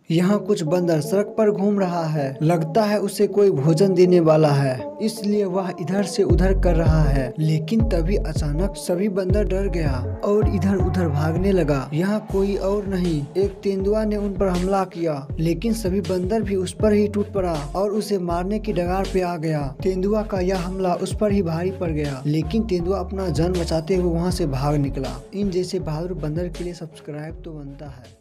यहाँ कुछ बंदर सड़क पर घूम रहा है। लगता है उसे कोई भोजन देने वाला है, इसलिए वह इधर से उधर कर रहा है। लेकिन तभी अचानक सभी बंदर डर गया और इधर उधर भागने लगा। यहाँ कोई और नहीं, एक तेंदुआ ने उन पर हमला किया। लेकिन सभी बंदर भी उस पर ही टूट पड़ा और उसे मारने की डगार पे आ गया। तेंदुआ का यह हमला उस पर ही भारी पड़ गया, लेकिन तेंदुआ अपना जान बचाते हुए वहाँ से भाग निकला। इन जैसे बहादुर बंदर के लिए सब्सक्राइब तो बनता है।